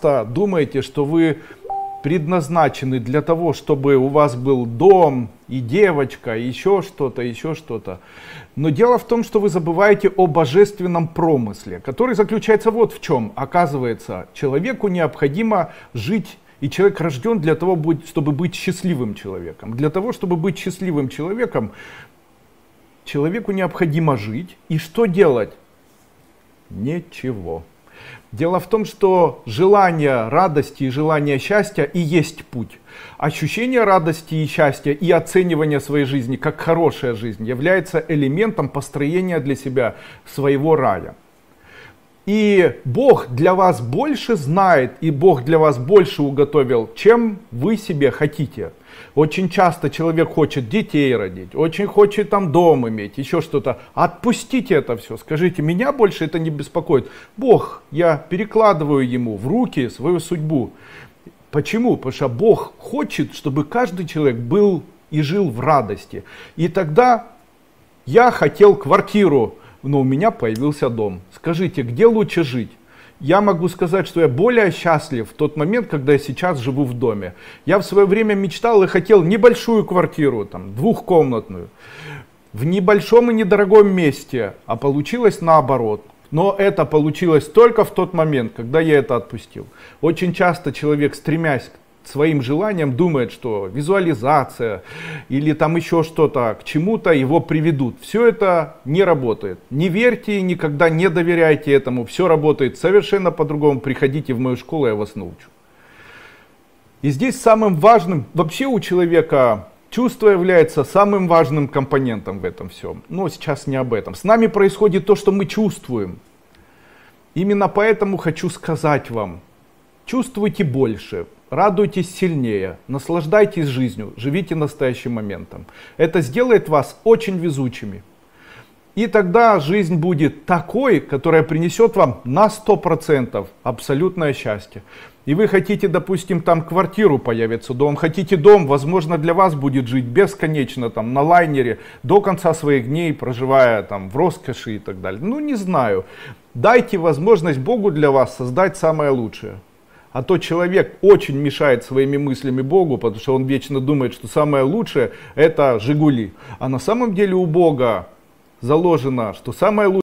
часто думаете, что вы предназначены для того, чтобы у вас был дом и девочка, и еще что-то, еще что-то. Но дело в том, что вы забываете о божественном промысле, который заключается вот в чем. Оказывается, человеку необходимо жить, и человек рожден для того, чтобы быть счастливым человеком. Для того, чтобы быть счастливым человеком, человеку необходимо жить. И что делать? Ничего. Дело в том, что желание радости и желание счастья и есть путь. Ощущение радости и счастья и оценивание своей жизни как хорошая жизнь является элементом построения для себя своего рая. И Бог для вас больше знает, и Бог для вас больше уготовил, чем вы себе хотите. Очень часто человек хочет детей родить, очень хочет там дом иметь, еще что-то. Отпустите это все, скажите, меня больше это не беспокоит. Бог, я перекладываю ему в руки свою судьбу. Почему? Потому что Бог хочет, чтобы каждый человек был и жил в радости. И тогда я хотел квартиру, но у меня появился дом. Скажите, где лучше жить? Я могу сказать, что я более счастлив в тот момент, когда я сейчас живу в доме. Я в свое время мечтал и хотел небольшую квартиру, там, двухкомнатную, в небольшом и недорогом месте, а получилось наоборот. Но это получилось только в тот момент, когда я это отпустил. Очень часто человек, стремясь к своим желаниям, думает, что визуализация или там еще что-то к чему-то его приведут. Все это не работает. Не верьте и никогда не доверяйте этому. Все работает совершенно по-другому. Приходите в мою школу, я вас научу. И здесь самым важным, вообще у человека чувство является самым важным компонентом в этом всем. Но сейчас не об этом. С нами происходит то, что мы чувствуем. Именно поэтому хочу сказать вам, чувствуйте больше. Радуйтесь сильнее, наслаждайтесь жизнью, живите настоящим моментом. Это сделает вас очень везучими. И тогда жизнь будет такой, которая принесет вам на 100% абсолютное счастье. И вы хотите, допустим, там квартиру, появится дом, хотите дом, возможно, для вас будет жить бесконечно там на лайнере до конца своих дней, проживая там в роскоши и так далее. Ну не знаю. Дайте возможность Богу для вас создать самое лучшее. А то человек очень мешает своими мыслями Богу, потому что он вечно думает, что самое лучшее это Жигули. А на самом деле у Бога заложено, что самое лучшее